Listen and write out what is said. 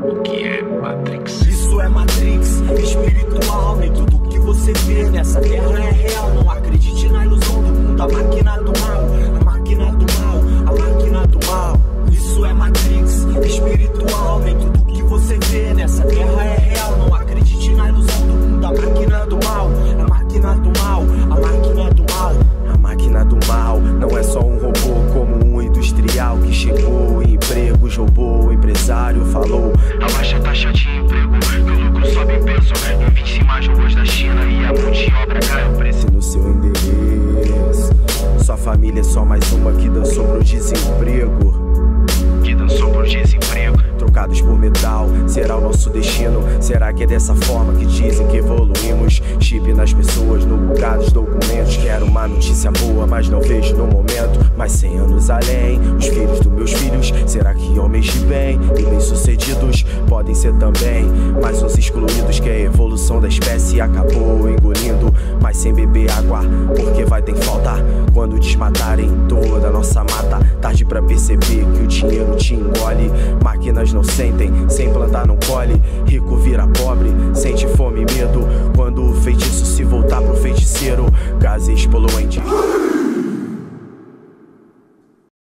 O que é Matrix? Isso é Matrix, espiritual. Nem tudo que você vê nessa terra é real. Não acredite na ilusão do mundo, a máquina do mal. A máquina do mal, a máquina do mal. Isso é Matrix, espiritual. Nem tudo que você vê nessa terra é real. Não acredite na ilusão do mundo, a máquina do mal. A máquina do mal, a máquina do mal. A máquina do mal não é só um robô como um industrial que chegou em empregos, roubou, o empresário falou: abaixa a taxa de emprego, que o lucro sobe em peso. Investe em mais robôs da China e a mão de obra cai o preço. no seu endereço, sua família é só mais uma que dançou pro desemprego. Que dançou por desemprego. Trocados por metal, será o nosso destino? Será que é dessa forma que dizem que evoluímos? Chip nas pessoas, no lugar dos documentos. Quero uma notícia boa, mas não vejo no momento. Mas 100 anos além, os filhos dos meus filhos, será que homens de bem e bem-sucedidos podem ser também mais uns excluídos que a evolução da espécie acabou engolindo? Mas sem beber água, porque vai ter falta quando desmatarem toda a nossa mata. Tarde pra perceber que o dinheiro te engole. Máquinas não sentem, sem plantar não colhe. Rico vira pobre, sente fome e medo quando o feitiço se voltar pro feiticeiro. Gases poluentes.